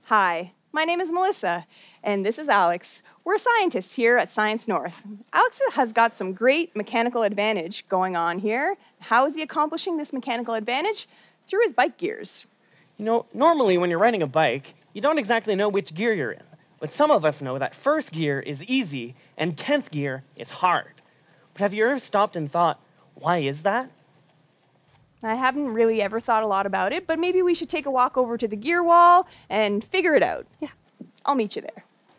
Hi, my name is Melissa, and this is Alex. We're scientists here at Science North. Alex has got some great mechanical advantage going on here. How is he accomplishing this mechanical advantage? Through his bike gears. You know, normally when you're riding a bike, you don't exactly know which gear you're in. But some of us know that first gear is easy and 10th gear is hard. But have you ever stopped and thought, why is that? I haven't really ever thought a lot about it, but maybe we should take a walk over to the gear wall and figure it out. Yeah, I'll meet you there.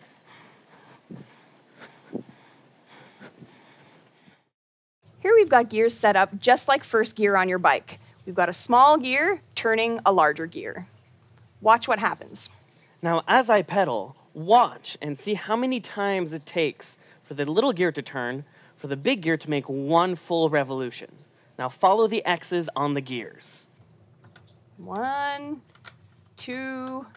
Here we've got gears set up just like first gear on your bike. We've got a small gear turning a larger gear. Watch what happens. Now, as I pedal, watch and see how many times it takes for the little gear to turn, for the big gear to make one full revolution. Now follow the X's on the gears. 1, 2,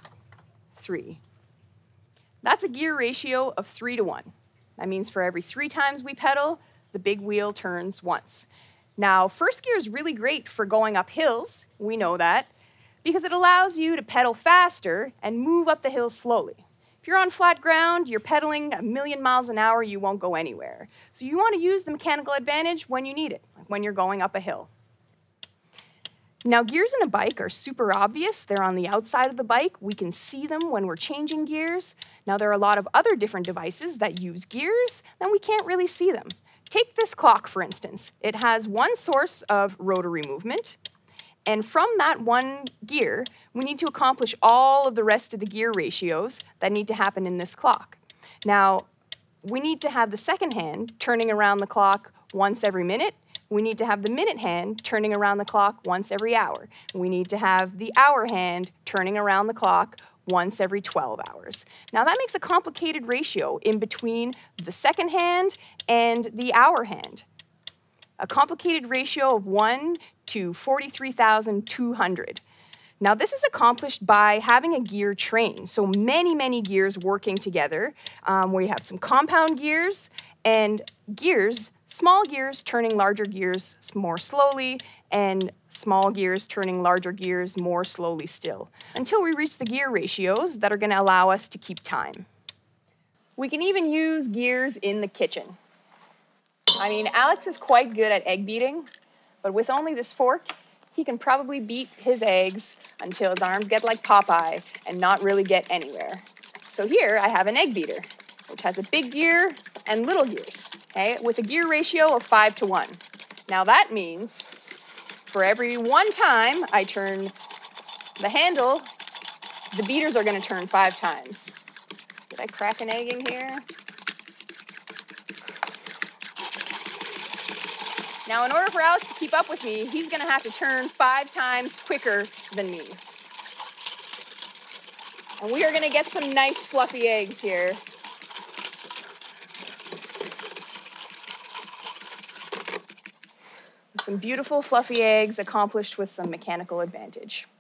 3. That's a gear ratio of 3 to 1. That means for every 3 times we pedal, the big wheel turns once. Now, first gear is really great for going up hills, we know that, because it allows you to pedal faster and move up the hill slowly. If you're on flat ground, you're pedaling a million miles an hour, you won't go anywhere. So you want to use the mechanical advantage when you need it, like when you're going up a hill. Now, gears in a bike are super obvious. They're on the outside of the bike. We can see them when we're changing gears. Now, there are a lot of other different devices that use gears, and we can't really see them. Take this clock, for instance. It has one source of rotary movement, and from that one gear, we need to accomplish all of the rest of the gear ratios that need to happen in this clock. Now, we need to have the second hand turning around the clock once every minute. We need to have the minute hand turning around the clock once every hour. We need to have the hour hand turning around the clock once every 12 hours. Now that makes a complicated ratio in between the second hand and the hour hand. A complicated ratio of 1 to 43,200. Now this is accomplished by having a gear train, so many gears working together, where you have some compound gears and gears, small gears turning larger gears more slowly, and small gears turning larger gears more slowly still, until we reach the gear ratios that are going to allow us to keep time. We can even use gears in the kitchen. I mean, Alex is quite good at egg beating, but with only this fork, he can probably beat his eggs until his arms get like Popeye and not really get anywhere. So here I have an egg beater, which has a big gear and little gears, okay, with a gear ratio of 5 to 1. Now that means for every 1 time I turn the handle, the beaters are going to turn 5 times. Did I crack an egg in here? Now, in order for Alex to keep up with me, he's going to have to turn 5 times quicker than me. And we are going to get some nice fluffy eggs here. Some beautiful fluffy eggs accomplished with some mechanical advantage.